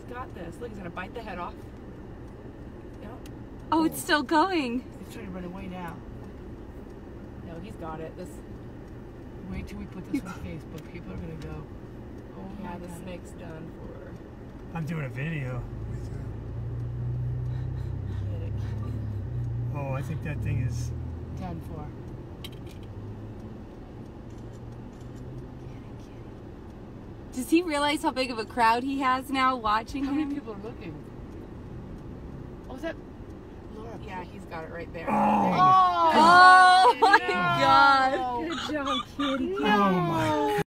He's got this. Look, he's gonna bite the head off. Yep. Oh, it's still going. He's trying to run away now. No, he's got it. This. Wait till we put this on Facebook. People are gonna go. Oh yeah, the snake's done for. I'm doing a video. Oh, I think that thing is done for. Does he realize how big of a crowd he has now watching him? How many people are looking? Oh, is that Laura? Yeah, he's got it right there. Oh, Oh my God. Good job, kitty. oh my God.